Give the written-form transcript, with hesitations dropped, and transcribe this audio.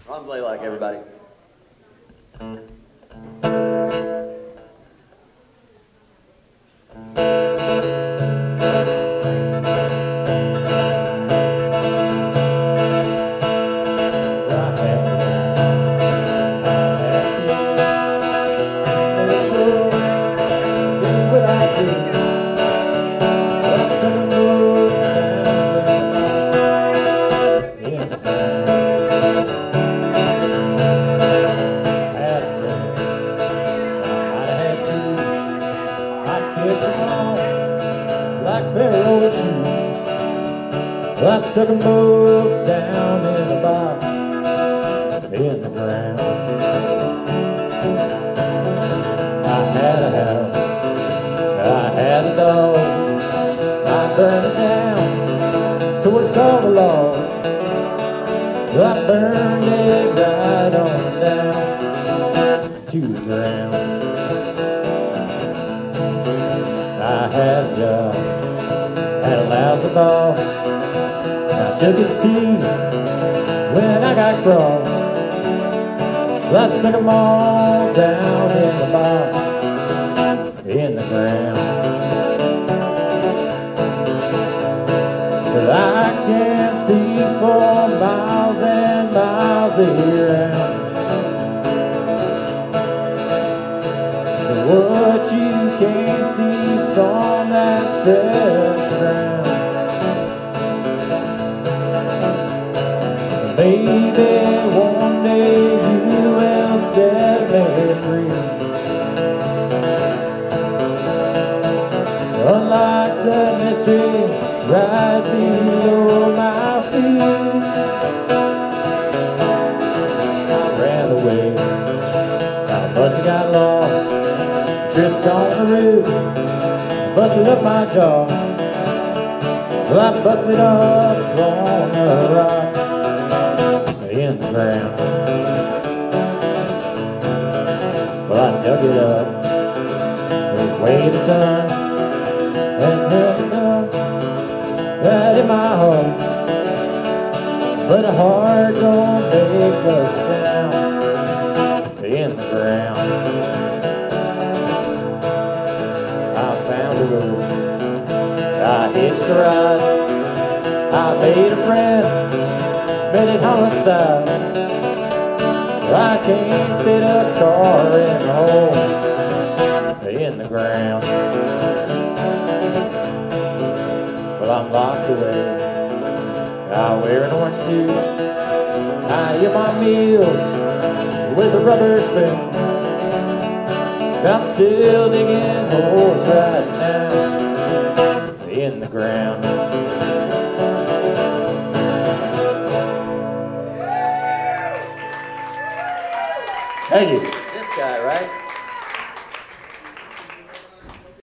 Ron Blaylock, everybody. Like Carroll shoes, I stuck them both down in a box in the ground. I had a house, I had a dog, I burned it down towards all the laws. I burned it right on down to the ground. I had a job, had a lousy boss. I took his teeth when I got cross. I stuck them all down in the box in the ground. But I can see for miles and miles around. What you can't see from that stretch of ground. Baby, one day you will set me free. Unlike the mystery right below my feet, I ran away, I must have got lost, tripped on the roof, busted up my jaw. Well, I busted up on the rock in the ground. Well, I dug it up, it weighed a ton, and held it up right in my heart. But a heart don't make a sound in the ground. I found a road, I hitched a ride, I made a friend, committed homicide. I can't fit a car in the hole in the ground. Well, I'm locked away, I wear an orange suit, I eat my meals with a rubber spoon. I'm still digging holes right now in the ground. Thank you. This guy, right?